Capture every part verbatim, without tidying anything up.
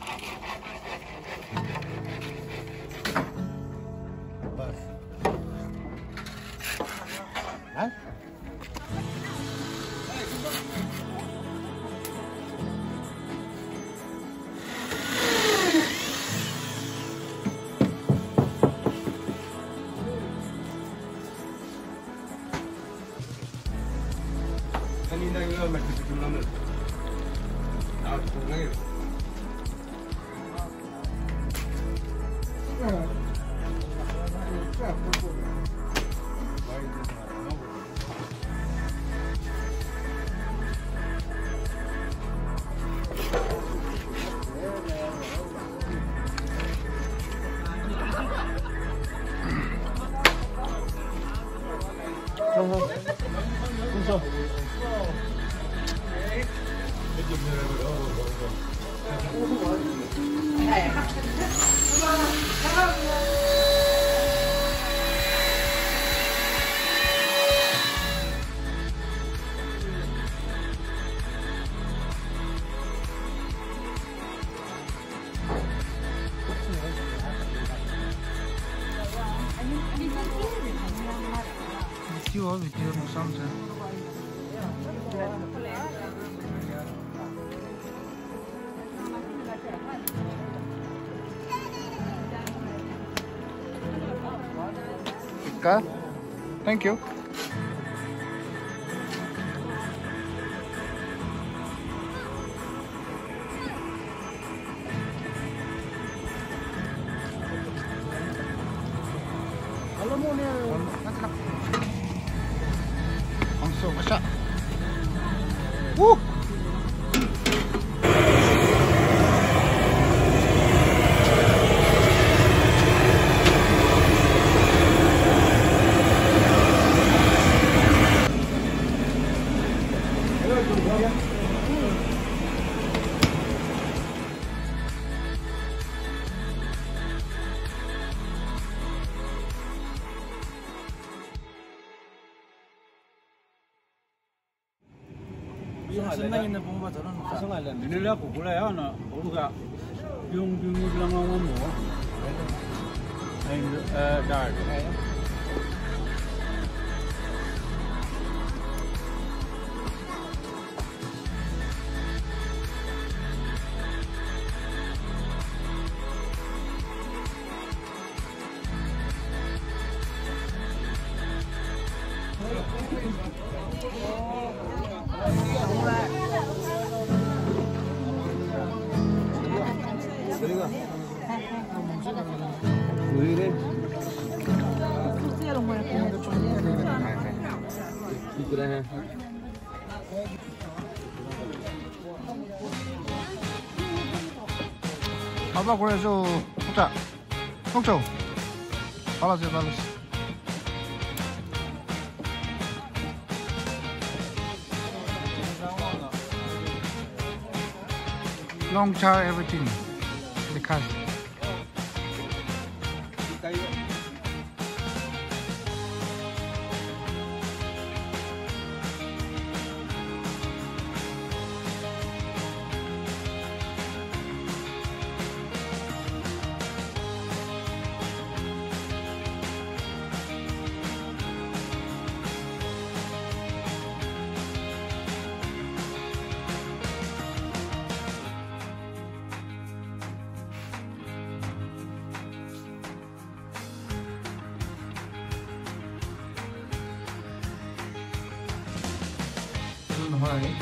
Bas. Hah? Kanina yung magpipigil namin. Out po ngayon. Video, video mo samsa. Ika, thank you. Alam mo niya. Langsung masak. Woo! Senangin na pumunta ron. Sa ngalan, binila ko kulay ano, uga. Yung yung lang ang mo. Ay uh dark. 봐봐, 그래, 저, 먹자. 먹자. 발라주세요, 발라주세요. Long char everything. Because. Hi.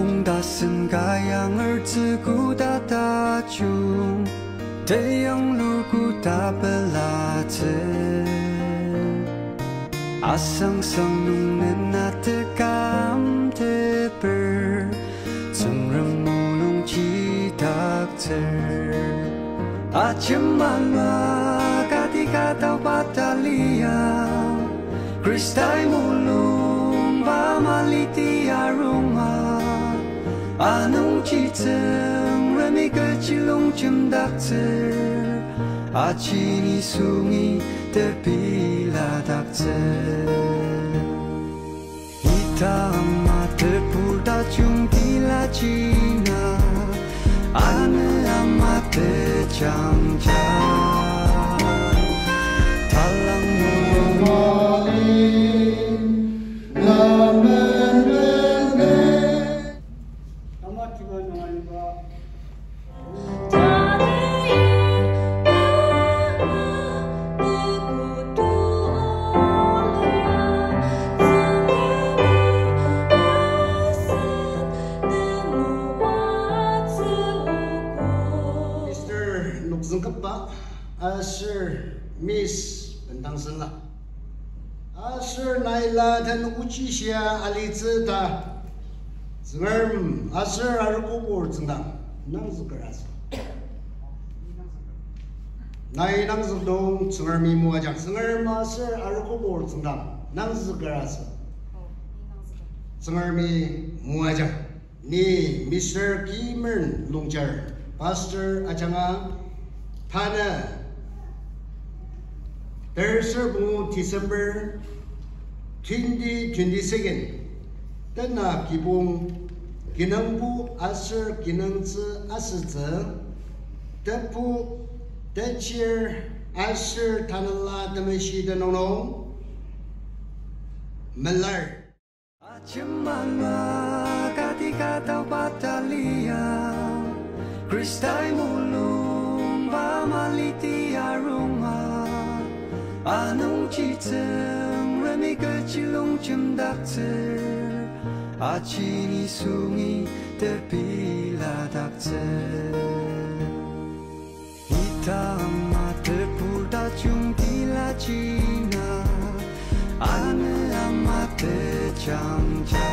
梦大声嘎样儿子古大大中，太阳路古大不拉子，阿桑桑弄人那的感的本，曾让梦龙起大字，阿切曼拉嘎迪嘎到巴达利亚 ，Kristai mulung ba maliti aroma, anong chiteng rami ke chilong chem dakter, achi ni sungi tepi la dakter, hitam mata purda chung tila china, ane amate changja, talang mulung Sir Miss Bentangsen lah. Sir Naila dan uci sia ali zeta. Zengerm Sir Arukubur zendang nang zukeras. Nai nang zudong zengerm imu aja. Zengerm Sir Arukubur zendang nang zukeras. Zengerm imu aja. Ni Mister Kimen Longjar Pastor Ajanga Tana Thursday, December twenty twenty-second. Tena kibung kinangbu asur kinangzi asirze. Tepu techir asur tanala damashi danonong. Melar. Achimala katika tau batalia, Kristai mulung ba maliti aroma. Anong chiteng rami ke chilong chem dakter, achi ni sungi tepi la dakter, hitam mata purda chung tila china, ane amate changja,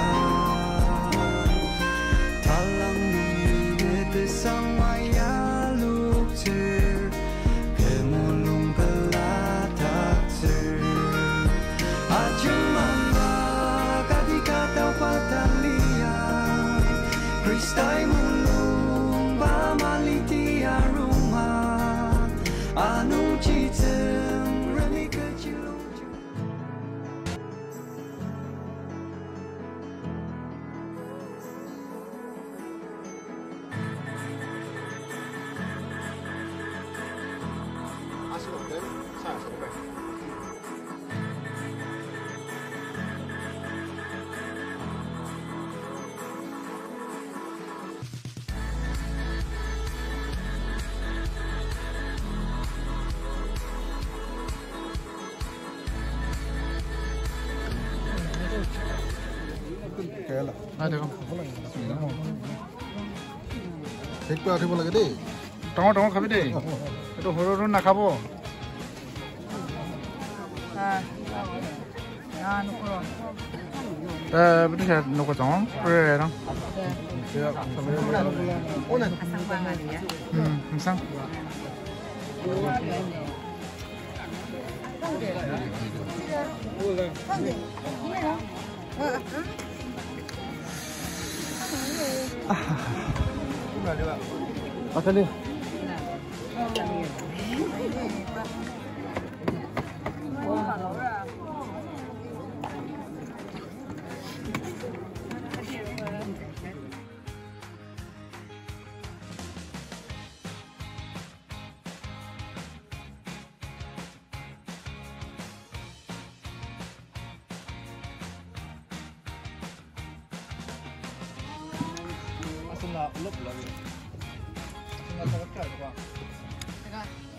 talang nungine besang maya lukter, kemulung Kristai mulung ba maliti aroma, anong chiteng rami ke chilong. Asal hotel saya sampai. Ah, देखो एक पे आठे बोला के ডাঙৰ ডাঙৰ খাবি দেই এইটো সৰু সৰু নাখাব betul saya nak kau tahu, perlu orang. Hmm, misal. Apa ni? Asal nak loop lagi. Asal nak cakap apa?